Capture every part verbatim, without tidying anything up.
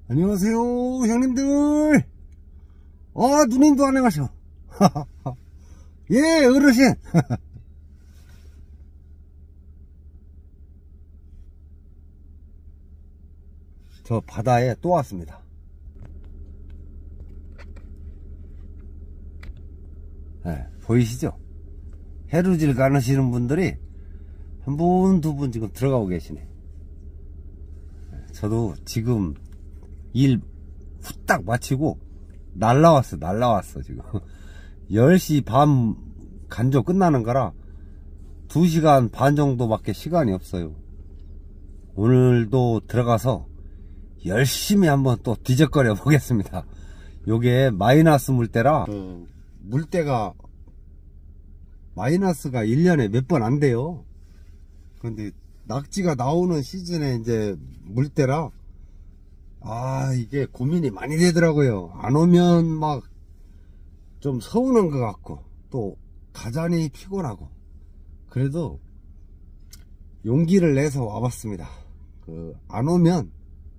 안녕하세요 형님들. 아 누님도 안녕하세요. 예 어르신. 저 바다에 또 왔습니다. 네, 보이시죠? 해루질 가시는 분들이 한 분, 두 분 지금 들어가고 계시네. 저도 지금 일 후딱 마치고 날라왔어, 날라왔어, 지금. 열 시 반 간조 끝나는 거라 두 시간 반 정도밖에 시간이 없어요. 오늘도 들어가서 열심히 한번 또 뒤적거려 보겠습니다. 요게 마이너스 물때라, 그 물때가 마이너스가 일 년에 몇 번 안 돼요. 그런데 낙지가 나오는 시즌에 이제 물때라, 아 이게 고민이 많이 되더라고요. 안 오면 막 좀 서운한 것 같고 또 가자니 피곤하고, 그래도 용기를 내서 와봤습니다. 그 안 오면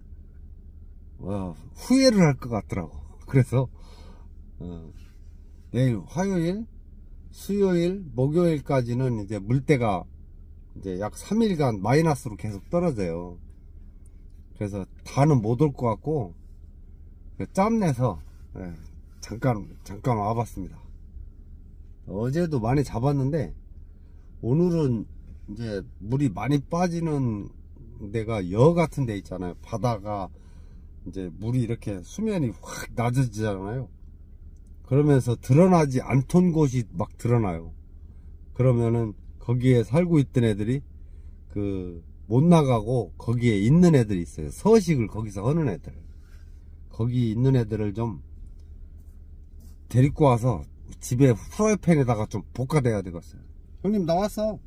어, 후회를 할 것 같더라고. 그래서 어, 내일 화요일, 수요일, 목요일까지는 이제 물때가 이제 약 삼 일간 마이너스로 계속 떨어져요. 그래서 다는 못 올 것 같고 짬내서 예, 잠깐 잠깐 와봤습니다. 어제도 많이 잡았는데 오늘은 이제 물이 많이 빠지는 데가 여 같은 데 있잖아요. 바다가 이제 물이 이렇게 수면이 확 낮아지잖아요. 그러면서 드러나지 않던 곳이 막 드러나요. 그러면은 거기에 살고 있던 애들이 그 못 나가고 거기에 있는 애들이 있어요. 서식을 거기서 하는 애들, 거기 있는 애들을 좀 데리고 와서 집에 프라이팬에다가 좀 볶아대야 되겠어요. 형님 나왔어.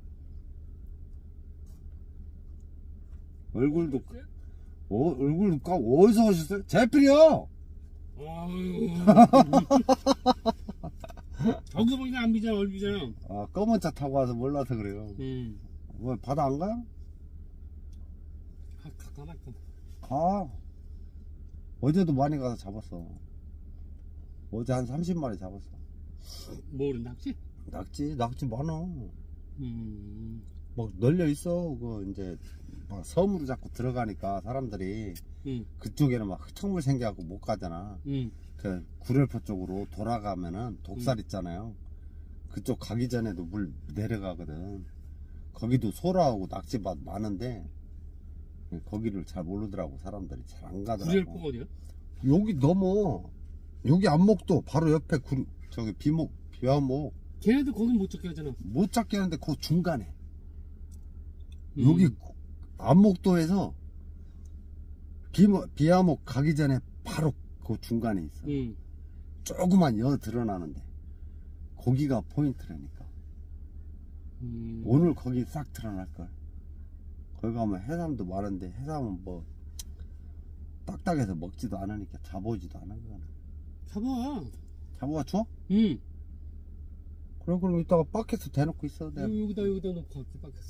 얼굴도 어, 얼굴 까 어디서 오셨어요? 제필이요. 저기서 보니까 안 비잖아, 얼비잖아. 아 검은 차 타고 와서 몰라서 그래요. 음. 뭐 바다 안 가요? 아, 가다 말까. 가. 어제도 많이 가서 잡았어. 어제 한 삼십 마리 잡았어. 뭐를 낙지? 낙지? 낙지 많아. 음. 막 널려 있어. 그 이제 막 섬으로 자꾸 들어가니까 사람들이 음. 그쪽에는 막 흙탕물 생겨갖고 못 가잖아. 음. 그 구렬포 쪽으로 돌아가면은 독살 음. 있잖아요. 그쪽 가기 전에도 물 내려가거든. 거기도 소라하고 낙지밭 많은데 거기를 잘 모르더라고. 사람들이 잘 안 가더라고. 구렬포가 어디야? 여기 넘어. 여기 안목도 바로 옆에 구, 저기 비목 비화목 걔네들 거긴 못 잡게 하잖아. 못 잡게 하는데 그 중간에 음. 여기 안목도에서 비모, 비화목 가기 전에 바로 그 중간에 있어. 음. 조그만 여 드러나는데 거기가 포인트라니까. 음. 오늘 거기 싹 드러날걸. 거기 가면 해삼도 많은데 해삼은 뭐 딱딱해서 먹지도 않으니까 잡아오지도 않아. 잡아. 잡아와 줘? 응. 그럼 그럼 이따가 바켓에 대놓고 있어. 내가. 여기, 여기다 여기다 놓고 갈게 밖에서.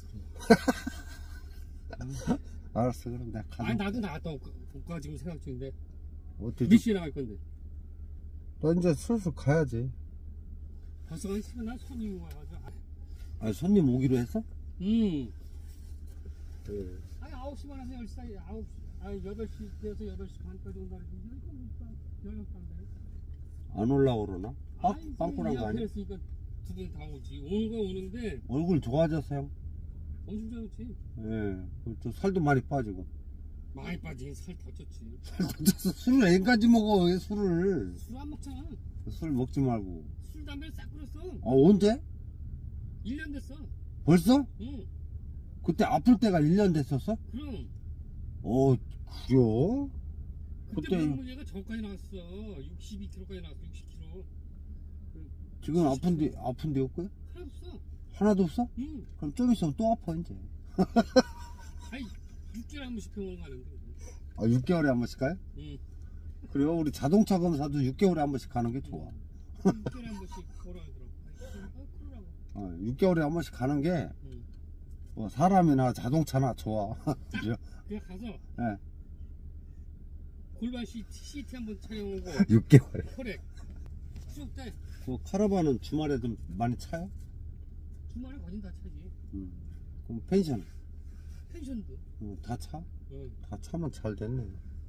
음. 알았어. 그럼 내가 가서. 아니 나도 나갔다 올까, 올까 지금 생각 중인데. 어떻게 몇 시에 나갈 건데? 너 이제 슬슬 가야지. 벌써 한 시간 나 손님이 와가지고. 아니 손님 오기로 했어? 응. 네. 아니 아홉 시 반에서 열 시 사이, 아홉 시, 아니 여덟 시에서 여덟 시 반까지 온다 그랬는데 연락 반대. 안 올라오 그러나? 빵, 아니, 빵꾸난 거 아니야? 그랬으니까 두 분 다 오지. 오는 거 오는데 얼굴 좋아졌어요? 엄청 좋지. 예. 또 살도 많이 빠지고. 많이 빠지긴 살 더 쪘지. 살 더 쪘어. 술을 애까지 먹어. 왜 술을. 술 안 먹잖아. 술 먹지 말고. 술 담배 싹 끊었어. 아 언제? 일 년 됐어. 벌써? 응. 그때 아플 때가 일 년 됐었어? 그럼. 어 그래요? 그때 그때 몸무게가 저까지 나왔어. 육십이 킬로까지 나왔어. 육십 킬로. 지금 아픈데 아픈데 없고요? 하나도 없어. 하나도 없어? 응. 그럼 좀 있으면 또 아파 이제. 아니 육 개월에 한 번씩 병원 가는데. 아 육 개월에 한 번씩 가요? 응. 그래요? 우리 자동차 검사도 육 개월에 한 번씩 가는 게 좋아. 육 개월에 한 번씩 보러 가더라고. 아 그러라고. 어, 육 개월에 한 번씩 가는 게 응. 뭐 사람이나 자동차나 좋아. 그죠? 그냥 가서 예. 골반 시트, 시트 한번 촬영하고 육 개월. 혈액 쭉 돼. 그 카라반은 주말에 좀 많이 차요? 주말에 거진 다 차지. 음. 그럼 펜션? 펜션도. 어, 다 차? 응. 다 차면 잘 됐네.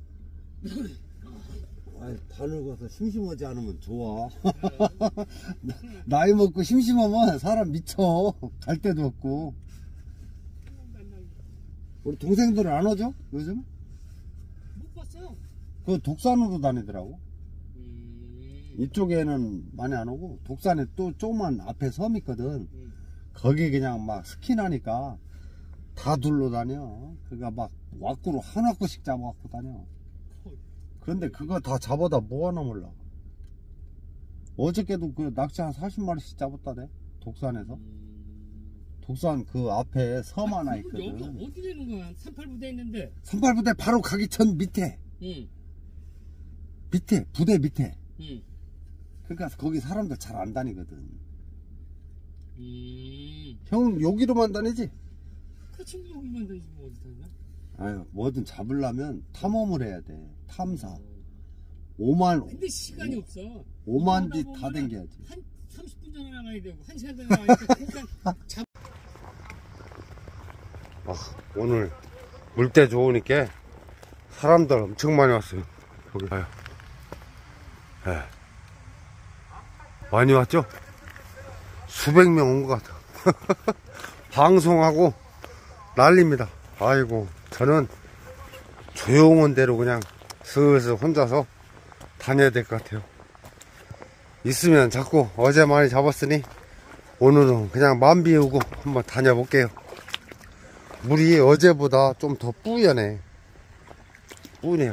아이, 다 늙어서 심심하지 않으면 좋아. 나, 나이 먹고 심심하면 사람 미쳐. 갈 데도 없고. 우리 동생들은 안 오죠? 요즘? 못 봤어요. 그 독산으로 다니더라고. 음. 이쪽에는 많이 안 오고, 독산에 또 조그만 앞에 섬 있거든. 음. 거기 그냥 막 스키나니까 다 둘러 다녀. 그러니까 막 왁구로 한 왁구씩 잡아갖고 다녀. 그런데 그거 다 잡아다 뭐하나 몰라. 어저께도 그 낚시 한 사십 마리씩 잡았다네. 독산에서. 음. 독산 그 앞에 섬 하나 아, 있거든. 여기 어디 되는 거야? 삼팔 부대 있는데. 삼팔 부대 바로 가기 전 밑에. 응. 밑에 부대 밑에. 응. 그러니까 거기 사람들 잘 안 다니거든. 음. 형은 여기로만 다니지? 그 친구 여기만 다니지 뭐 어디 다니나? 아유, 뭐든 잡으려면 탐험을 해야 돼. 탐사. 어. 오만 근데 시간이 없어. 오만 뒤 나가다 다 보면은 댕겨야지. 한 삼십 분 전에 나가야 되고 한 시간 전에 나가야 되고 그러니까 잡. 아, 오늘 물때 좋으니까 사람들 엄청 많이 왔어요. 여기 봐요. 네. 많이 왔죠? 수백 명 온 것 같아. 방송하고 난립니다. 아이고, 저는 조용한 데로 그냥 슬슬 혼자서 다녀야 될 것 같아요. 있으면 자꾸 어제 많이 잡았으니 오늘은 그냥 맘 비우고 한번 다녀볼게요. 물이 어제보다 좀 더 뿌연해. 뿌네요.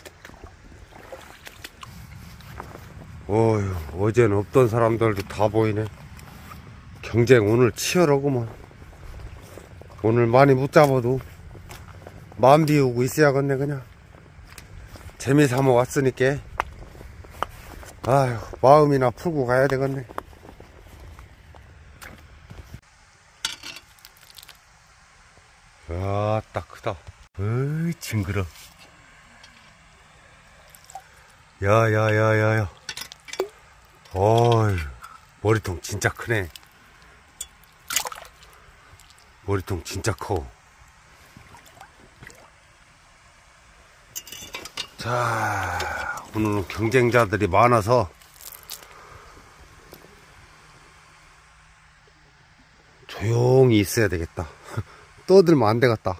어휴, 어제는 없던 사람들도 다 보이네. 경쟁 오늘 치열하구만. 오늘 많이 못 잡아도 마음 비우고 있어야겠네. 그냥 재미삼아 왔으니까 아휴, 마음이나 풀고 가야 되겠네. 아따 크다. 어이 징그러. 야야야야야. 어이 머리통 진짜 크네. 머리통 진짜 커. 자, 오늘은 경쟁자들이 많아서 조용히 있어야 되겠다. 떠들면 안 되겠다.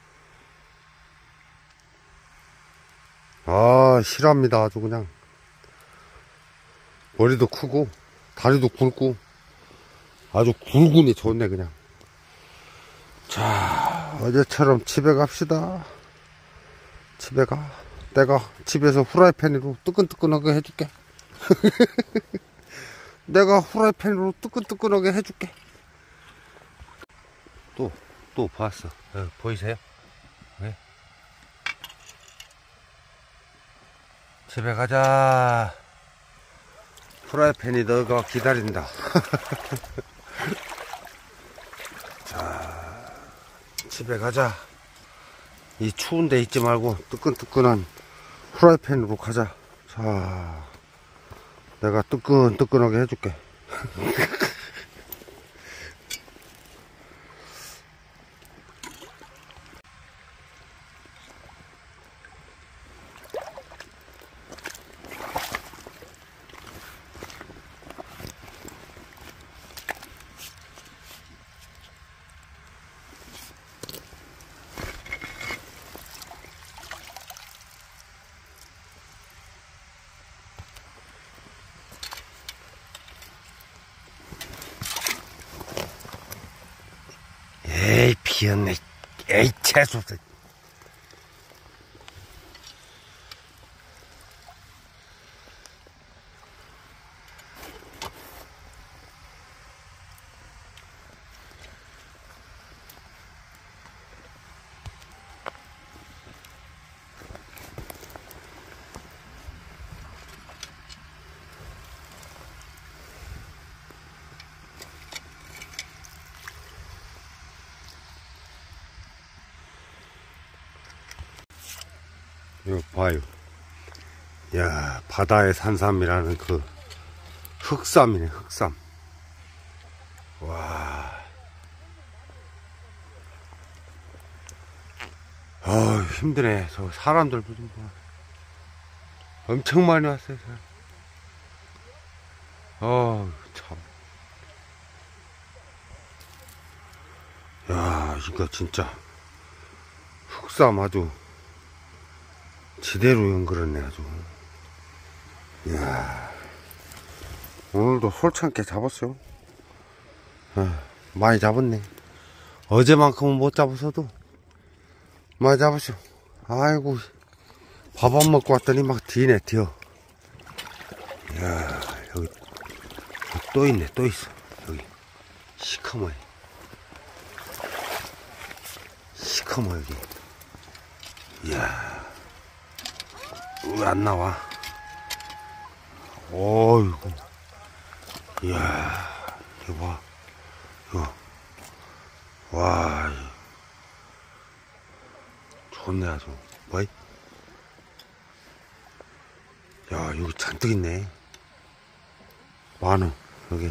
아, 싫어합니다. 아주 그냥. 머리도 크고, 다리도 굵고, 아주 굵으니 좋네, 그냥. 자, 어제처럼 집에 갑시다. 집에 가. 내가 집에서 후라이팬으로 뜨끈뜨끈하게 해줄게. 내가 후라이팬으로 뜨끈뜨끈하게 해줄게. 또, 또 봤어. 어, 보이세요? 네. 집에 가자. 프라이팬이 너가 기다린다. 자, 집에 가자. 이 추운 데 있지 말고 뜨끈뜨끈한 프라이팬으로 가자. 자, 내가 뜨끈뜨끈하게 해줄게. 에이, 비었네. 에이, 재수없어. 이거 봐요. 야, 바다의 산삼이라는 그 흑삼이네, 흑삼. 와. 아, 힘드네. 저 사람들 좀 봐. 엄청 많이 왔어요, 사람. 아, 참. 야, 이거 진짜 흑삼 아주 지대로 연결했네, 아주. 이야, 오늘도 솔창게 잡았어요. 아, 많이 잡았네. 어제만큼은 못 잡았어도 많이 잡았어. 아이고, 밥 안 먹고 왔더니 막 뒤네, 뒤어. 이야, 여기, 여기 또 있네, 또 있어. 여기. 시커먼. 시커먼, 여기. 이야. 왜 안 나와? 어이구. 이야. 이거 봐. 이거. 와. 좋네, 아주. 뭐이? 야, 여기 잔뜩 있네. 만원, 여기.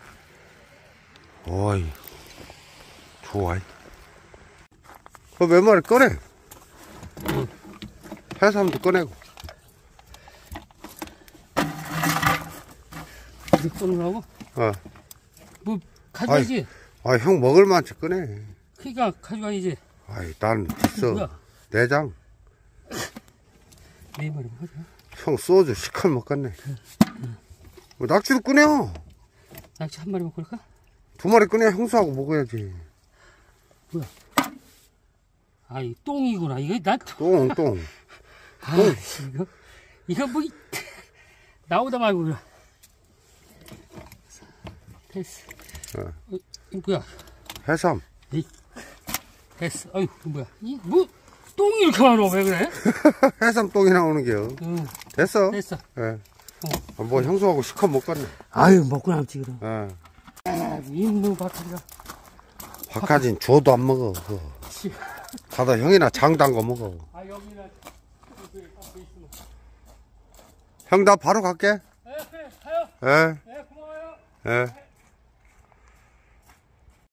어이. 좋아. 그 몇 마리 꺼내. 해삼도 꺼내고. 이렇게 꺼내라고? 어. 뭐, 가져가야지. 아, 형 먹을 만치 꺼내. 그니까, 가져가야지. 아이, 난 있어. 뭐야? 내장. 네 마리 하자. 형 소주 시칼 먹겠네. 뭐, 낙지도 꺼내요. 낙지 한 마리 먹고 그럴까? 두 마리 꺼내 형수하고 먹어야지. 뭐야? 아, 이 똥이구나. 이거 나 똥, 똥. 아, 이거, 이거 뭐, 이- 나오다 말고, 그래. 됐어. 어. 어, 이거 뭐야? 해삼. 에이, 됐어. 어휴, 이거 뭐야? 이, 뭐, 똥이 이렇게 많아. 왜 그래? 해삼 똥이 나오는 게요. 응, 됐어. 됐어. 예. 어, 뭐 형수하고 시칼 먹겠네. 아유, 먹고 남지, 그럼. 예. 아, 인무 박하리가. 박하진 줘도 안 먹어. 그거. 가다 형이나 장 담궈 먹어. 아, 여기나, 여기 앞에 있으면. 형, 나 바로 갈게. 네, 그래, 가요. 예. 네, 고마워요. 예.